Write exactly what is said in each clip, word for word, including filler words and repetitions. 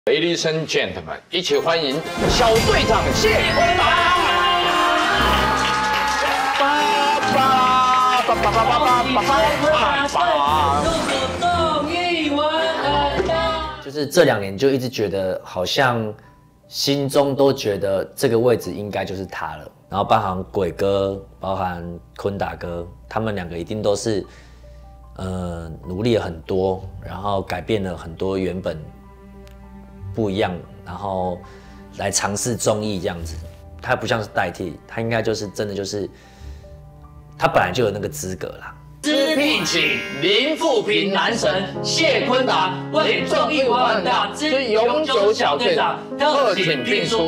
Ladies and gentlemen， 一起欢迎小队长谢坤达。叭叭叭叭叭叭叭叭叭。 就是这两年就一直觉得，好像心中都觉得这个位置应该就是他了。然后包含鬼哥，包含坤达哥，他们两个一定都是，呃，努力了很多，然后改变了很多原本。 不一样，然后来尝试综艺这样子，他不像是代替，他应该就是真的就是，他本来就有那个资格啦。 知聘请林富平男神谢坤达为综艺玩很大之永久小队长特请聘书。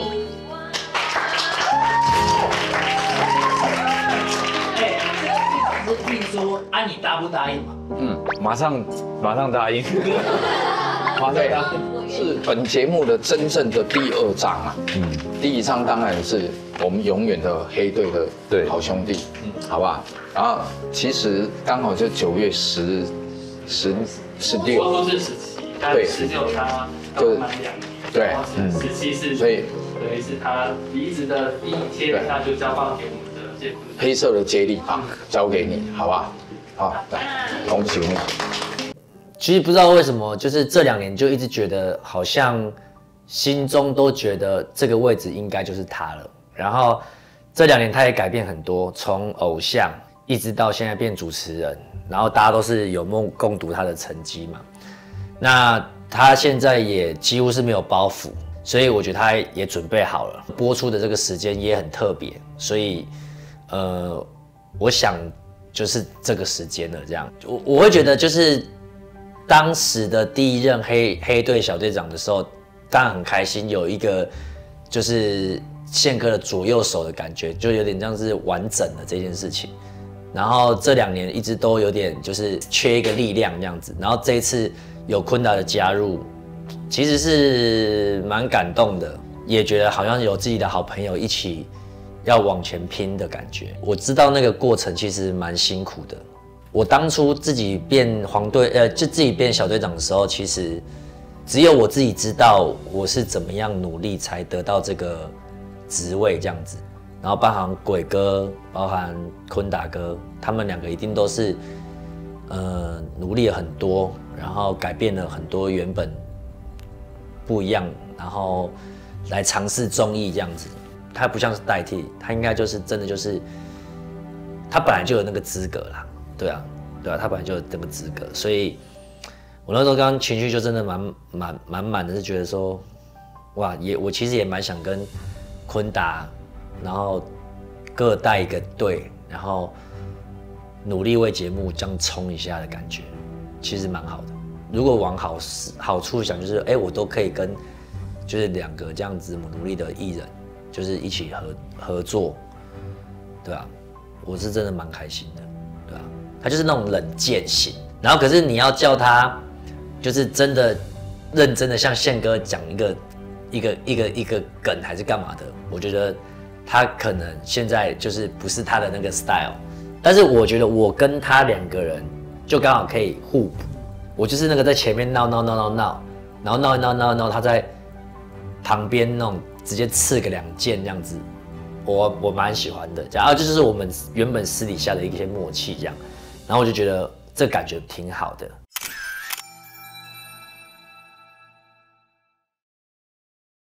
哎，这聘书啊，你答不答应嘛？ 嗯，马上马上答应。马上答应。 是本节目的真正的第二章啊，嗯，第一章当然是我们永远的黑队的对好兄弟，嗯，好不好？然后其实刚好就九月十、十、十六， 都是十七，对，十六他刚满两年， 对， 嗯，十七是，所以等于是他离职的第一天，他就交棒给我们的谢坤。 黑色的接力棒交给你，好不好？好，来，恭喜你。 其实不知道为什么，就是这两年就一直觉得，好像心中都觉得这个位置应该就是他了。然后这两年他也改变很多，从偶像一直到现在变主持人，然后大家都是有目共睹他的成绩嘛。那他现在也几乎是没有包袱，所以我觉得他也准备好了。播出的这个时间也很特别，所以呃，我想就是这个时间了。这样，我我会觉得就是。 当时的第一任黑黑队小队长的时候，当然很开心，有一个就是宪哥的左右手的感觉，就有点像是完整的这件事情。然后这两年一直都有点就是缺一个力量这样子，然后这一次有坤达的加入，其实是蛮感动的，也觉得好像有自己的好朋友一起要往前拼的感觉。我知道那个过程其实蛮辛苦的。 我当初自己变黄队，呃，就自己变小队长的时候，其实只有我自己知道我是怎么样努力才得到这个职位这样子。然后包含鬼哥，包含坤达哥，他们两个一定都是呃努力了很多，然后改变了很多原本不一样，然后来尝试综艺这样子。他不像是代替，他应该就是真的就是他本来就有那个资格啦。 对啊，对啊，他本来就有这个资格，所以我那时候刚刚情绪就真的蛮满满满的，是觉得说，哇，也我其实也蛮想跟坤达，然后各带一个队，然后努力为节目这样冲一下的感觉，其实蛮好的。如果往好好处想，就是哎、欸，我都可以跟就是两个这样子努力的艺人，就是一起合合作，对啊，我是真的蛮开心的，对啊。 他就是那种冷剑型，然后可是你要叫他，就是真的认真的像宪哥讲一个一个一个一个梗还是干嘛的，我觉得他可能现在就是不是他的那个 style， 但是我觉得我跟他两个人就刚好可以互补，我就是那个在前面闹闹闹闹闹，然后闹闹闹闹，他在旁边那种直接刺个两剑这样子，我我蛮喜欢的，然后这就是我们原本私底下的一些默契这样。 然后我就觉得这感觉挺好的，